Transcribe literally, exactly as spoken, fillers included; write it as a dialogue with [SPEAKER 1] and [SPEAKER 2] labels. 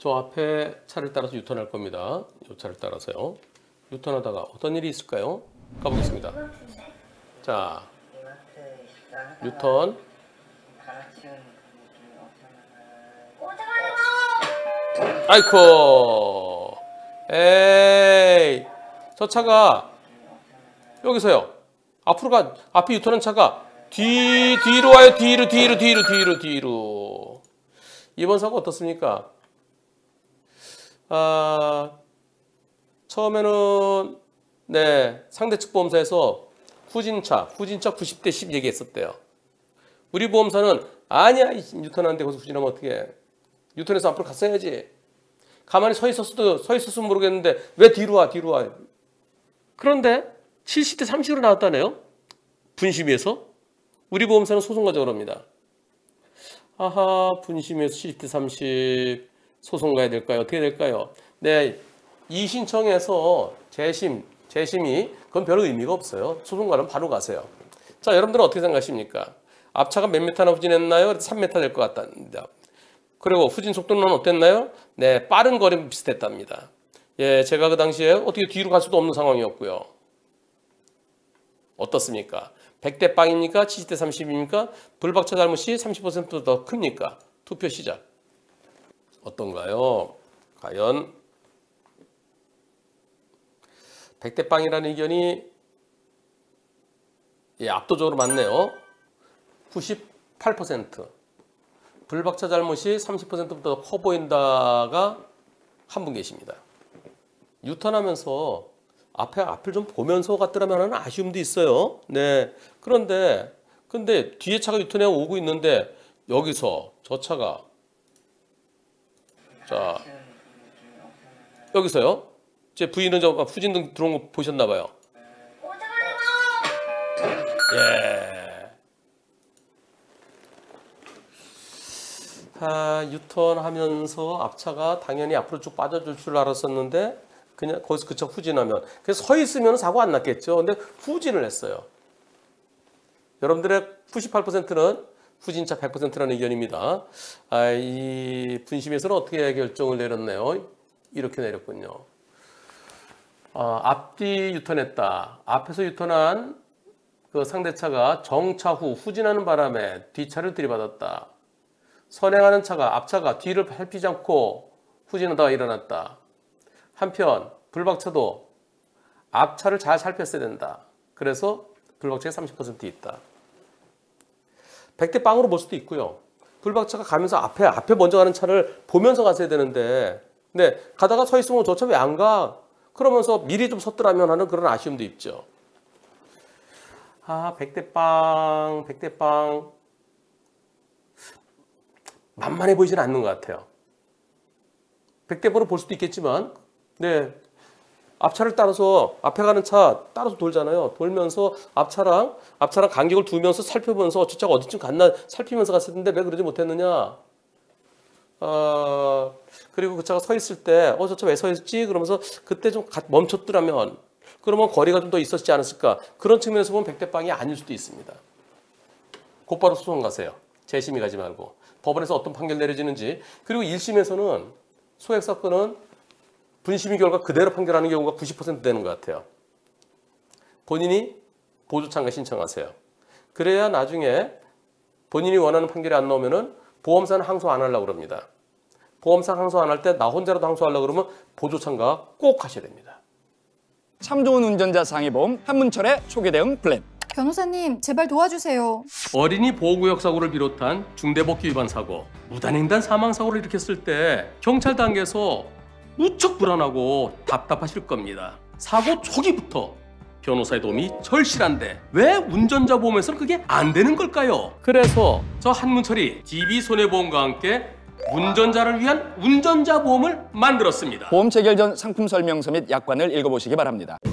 [SPEAKER 1] 저 앞에 차를 따라서 유턴할 겁니다. 이 차를 따라서요. 유턴하다가 어떤 일이 있을까요? 가보겠습니다. 자, 유턴. 아이코. 에이, 저 차가 여기서요. 앞으로 가. 앞에 유턴한 차가 뒤 뒤로 와요. 뒤로 뒤로 뒤로 뒤로 뒤로. 이번 사고 어떻습니까? 아, 처음에는 네 상대 측 보험사에서 후진차 후진차 구십 대 십 얘기했었대요. 우리 보험사는 아니야, 유턴하는데 거기서 후진하면 어떻게? 유턴해서 앞으로 갔어야지. 가만히 서 있었어도 서 있었으면 모르겠는데 왜 뒤로 와 뒤로 와. 그런데 칠십 대 삼십으로 나왔다네요. 분심위에서. 우리 보험사는 소송 가자고 합니다. 아하, 분심위에서 칠십 대 삼십 소송 가야 될까요? 어떻게 될까요? 네, 이 신청에서 재심, 재심이 그건 별 의미가 없어요. 소송 가면 바로 가세요. 자, 여러분들은 어떻게 생각하십니까? 앞차가 몇 미터나 후진했나요? 삼 미터 될 것 같답니다. 그리고 후진 속도는 어땠나요? 네, 빠른 거리는 비슷했답니다. 예, 제가 그 당시에 어떻게 뒤로 갈 수도 없는 상황이었고요. 어떻습니까? 백 대 빵입니까? 칠십 대 삼십입니까? 불박차 잘못이 삼십 퍼센트 더 큽니까? 투표 시작. 어떤가요? 과연 백 대 빵이라는 의견이 예, 압도적으로 많네요. 구십팔 퍼센트. 불박차 잘못이 삼십 퍼센트보다 커 보인다가 한 분 계십니다. 유턴하면서 앞에 앞을 좀 보면서 갔더라면 하는 아쉬움도 있어요. 네. 그런데 근데 뒤에 차가 유턴해 오고 있는데 여기서 저 차가 자 여기서요. 제 부인은 저 후진등 들어온 거 보셨나 봐요. 예. 아, 유턴하면서 앞차가 당연히 앞으로 쭉 빠져줄 줄 알았었는데 그냥 거기서 그차 후진하면 그래서 서 있으면 사고 안 났겠죠. 근데 후진을 했어요. 여러분들의 구십팔 퍼센트는 후진차 백 퍼센트라는 의견입니다. 아, 이 분심에서는 어떻게 결정을 내렸나요? 이렇게 내렸군요. 아, 앞뒤 유턴했다. 앞에서 유턴한 그 상대차가 정차 후 후진하는 바람에 뒷차를 들이받았다. 선행하는 차가 앞차가 뒤를 살피지 않고 후진하다가 일어났다. 한편 불박차도 앞차를 잘 살폈어야 된다. 그래서 불박차가 삼십 퍼센트 있다. 백 대 빵으로 볼 수도 있고요. 불박차가 가면서 앞에 앞에 먼저 가는 차를 보면서 갔어야 되는데 네, 가다가 서 있으면 저 차 왜 안 가? 그러면서 미리 좀 섰더라면 하는 그런 아쉬움도 있죠. 아, 백 대 빵, 백 대 빵. 만만해 보이지는 않는 것 같아요. 백 대 번으로 볼 수도 있겠지만 네, 앞차를 따라서 앞에 가는 차 따라서 돌잖아요. 돌면서 앞차랑 앞차랑 간격을 두면서 살펴보면서 저 차가 어디쯤 갔나 살피면서 갔을 텐데 왜 그러지 못했느냐. 어, 그리고 그 차가 서 있을 때 어, 저 차 왜 서 있지? 그러면서 그때 좀 멈췄더라면 그러면 거리가 좀 더 있었지 않았을까. 그런 측면에서 보면 백 대 빵이 아닐 수도 있습니다. 곧바로 소송 가세요. 재심이 가지 말고. 법원에서 어떤 판결 내려지는지. 그리고 일 심에서는 소액 사건은 분심의 결과 그대로 판결하는 경우가 구십 퍼센트 되는 것 같아요. 본인이 보조 참가 신청하세요. 그래야 나중에 본인이 원하는 판결이 안 나오면은 보험사는 항소 안 하려고 그럽니다. 보험사 항소 안 할 때 나 혼자라도 항소하려고 그러면 보조 참가 꼭 하셔야 됩니다.
[SPEAKER 2] 참 좋은 운전자 상해보험 한문철의 초기 대응 플랜.
[SPEAKER 3] 변호사님, 제발 도와주세요.
[SPEAKER 1] 어린이 보호구역 사고를 비롯한 중대법규 위반 사고, 무단횡단 사망 사고를 일으켰을 때 경찰 단계에서 무척 불안하고 답답하실 겁니다. 사고 초기부터 변호사의 도움이 절실한데 왜 운전자 보험에서는 그게 안 되는 걸까요? 그래서 저 한문철이 디비손해보험과 함께 운전자를 위한 운전자 보험을 만들었습니다.
[SPEAKER 2] 보험 체결 전 상품 설명서 및 약관을 읽어보시기 바랍니다.